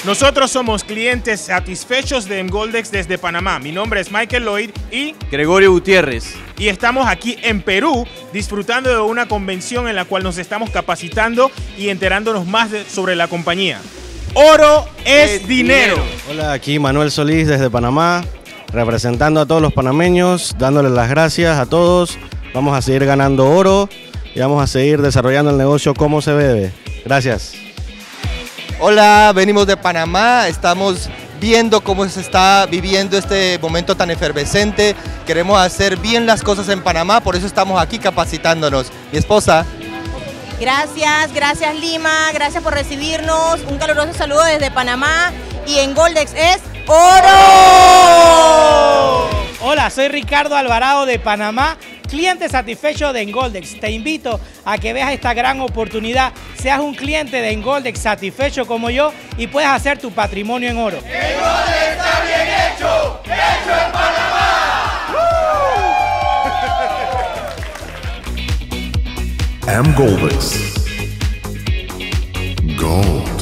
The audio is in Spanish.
Nosotros somos clientes satisfechos de Engoldex desde Panamá. Mi nombre es Michael Lloyd y Gregorio Gutiérrez. Y estamos aquí en Perú disfrutando de una convención en la cual nos estamos capacitando y enterándonos más sobre la compañía. Oro es dinero. Hola, aquí Manuel Solís desde Panamá, representando a todos los panameños, dándoles las gracias a todos. Vamos a seguir ganando oro y vamos a seguir desarrollando el negocio como se debe. Gracias. Hola, venimos de Panamá, estamos viendo cómo se está viviendo este momento tan efervescente. Queremos hacer bien las cosas en Panamá, por eso estamos aquí capacitándonos. Mi esposa. Gracias Lima, gracias por recibirnos. Un caluroso saludo desde Panamá y Engoldex es oro. Hola, soy Ricardo Alvarado de Panamá, cliente satisfecho de Engoldex. Te invito a que veas esta gran oportunidad, seas un cliente de Engoldex satisfecho como yo y puedas hacer tu patrimonio en oro. Engoldex está bien hecho en Panamá. Engoldex. Gold.